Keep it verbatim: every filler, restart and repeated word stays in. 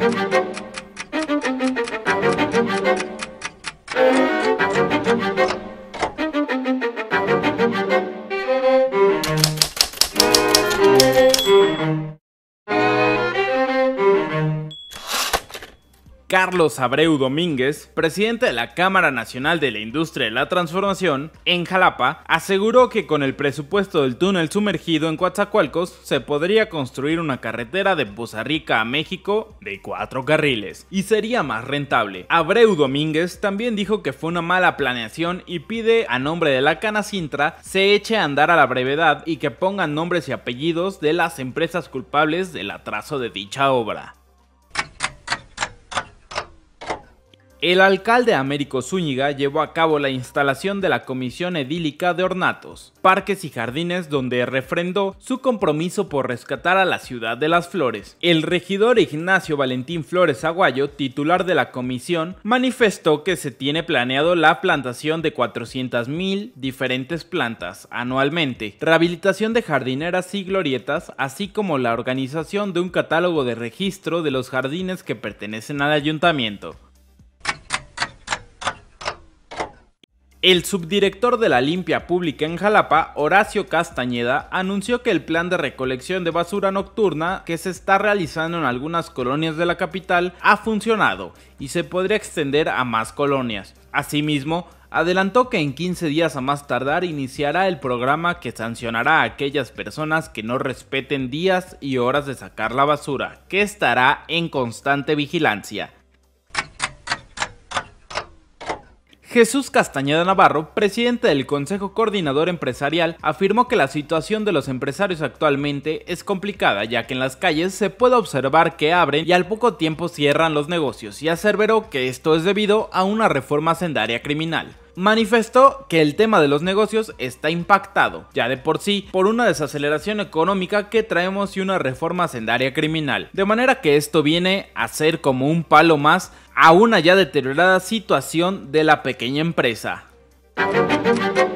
Carlos Abreu Domínguez, presidente de la Cámara Nacional de la Industria de la Transformación, en Jalapa, aseguró que con el presupuesto del túnel sumergido en Coatzacoalcos se podría construir una carretera de Poza Rica a México de cuatro carriles y sería más rentable. Abreu Domínguez también dijo que fue una mala planeación y pide a nombre de la Canacintra se eche a andar a la brevedad y que pongan nombres y apellidos de las empresas culpables del atraso de dicha obra. El alcalde Américo Zúñiga llevó a cabo la instalación de la Comisión Edílica de Ornatos, Parques y Jardines, donde refrendó su compromiso por rescatar a la ciudad de las flores. El regidor Ignacio Valentín Flores Aguayo, titular de la comisión, manifestó que se tiene planeado la plantación de cuatrocientas mil diferentes plantas anualmente, rehabilitación de jardineras y glorietas, así como la organización de un catálogo de registro de los jardines que pertenecen al ayuntamiento. El subdirector de la Limpia Pública en Jalapa, Horacio Castañeda, anunció que el plan de recolección de basura nocturna que se está realizando en algunas colonias de la capital ha funcionado y se podría extender a más colonias. Asimismo, adelantó que en quince días a más tardar iniciará el programa que sancionará a aquellas personas que no respeten días y horas de sacar la basura, que estará en constante vigilancia. Jesús Castañeda Navarro, presidente del Consejo Coordinador Empresarial, afirmó que la situación de los empresarios actualmente es complicada, ya que en las calles se puede observar que abren y al poco tiempo cierran los negocios, y aseveró que esto es debido a una reforma hacendaria criminal. Manifestó que el tema de los negocios está impactado, ya de por sí, por una desaceleración económica que traemos y una reforma hacendaria criminal, de manera que esto viene a ser como un palo más a una ya deteriorada situación de la pequeña empresa.